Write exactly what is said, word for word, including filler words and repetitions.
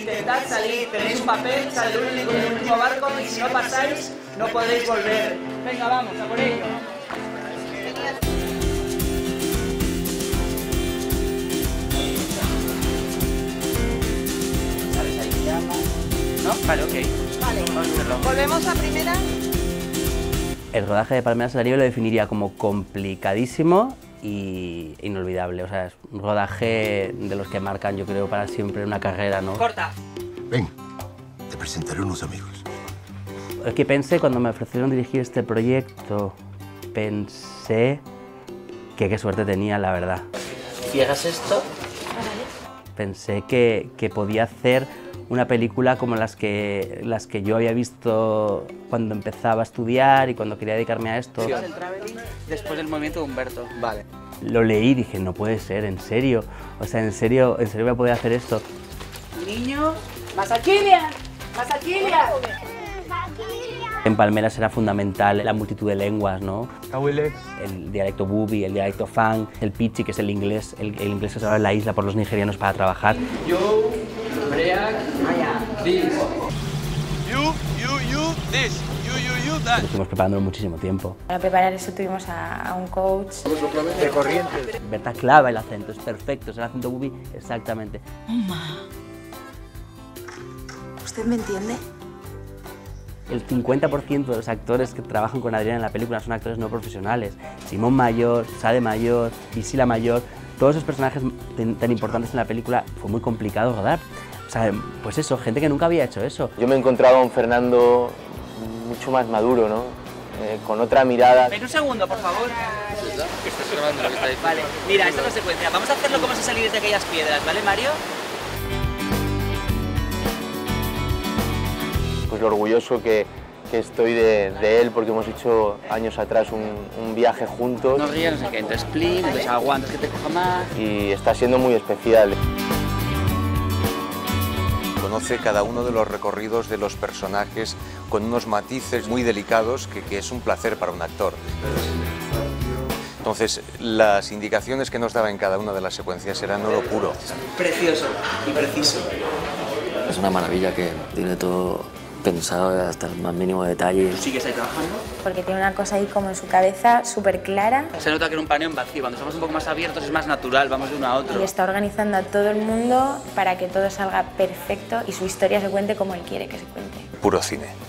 intentad salir, tenéis un papel, sale un único, un último barco y si no pasáis, no podéis volver. Venga, vamos, a por ello. ¿Sabes? Ahí llama. ¿No? Vale, ok. Vale, vamos a hacerlo. Volvemos a primera. El rodaje de Palmeras de la Nieve lo definiría como complicadísimo y inolvidable. O sea, es un rodaje de los que marcan, yo creo, para siempre una carrera, ¿no? Corta. Ven, te presentaré unos amigos. Es que pensé, cuando me ofrecieron dirigir este proyecto, pensé que qué suerte tenía, la verdad. Cierras esto. Pensé que, que podía hacer una película como las que, las que yo había visto cuando empezaba a estudiar y cuando quería dedicarme a esto. El traveling después del movimiento de Humberto. Vale. Lo leí y dije, no puede ser, en serio. O sea, en serio, en serio voy a poder hacer esto. Niño. ¡Masaquilia! ¡Masaquilia! En Palmeras era fundamental la multitud de lenguas, ¿no? El dialecto bubi, el dialecto fang, el pichi, que es el inglés, el, el inglés que se habla en la isla por los nigerianos para trabajar. Yo, Break, this. You, you, you, this. You, you, you, that. Estuvimos preparándolo muchísimo tiempo. Para preparar eso tuvimos a, a un coach. De corriente. Berta clava el acento, es perfecto, es el acento bubi exactamente. Mamá. ¿Usted me entiende? El cincuenta por ciento de los actores que trabajan con Adrián en la película son actores no profesionales. Simón Mayor, Sade Mayor, Visila Mayor, todos esos personajes tan importantes en la película fue muy complicado rodar. O sea, pues eso, gente que nunca había hecho eso. Yo me encontraba a un Fernando mucho más maduro, ¿no? Eh, con otra mirada. Ven un segundo, por favor. Vale, mira, esta es la secuencia. Vamos a hacerlo como si salierais de aquellas piedras, ¿vale, Mario? Pues lo orgulloso que, que estoy de, de él, porque hemos hecho años atrás un, un viaje juntos. No rías, no sé qué, entonces split, entonces aguantas que te coja más. Y está siendo muy especial. Conoce cada uno de los recorridos de los personajes con unos matices muy delicados que, que es un placer para un actor. Entonces, las indicaciones que nos daba en cada una de las secuencias eran oro puro. Precioso y preciso. Es una maravilla que tiene todo pensado hasta el más mínimo detalle. ¿Sigues ahí trabajando? Porque tiene una cosa ahí como en su cabeza súper clara. Se nota que era un paneo en vacío. Cuando somos un poco más abiertos es más natural, vamos de uno a otro. Y está organizando a todo el mundo para que todo salga perfecto y su historia se cuente como él quiere que se cuente. Puro cine.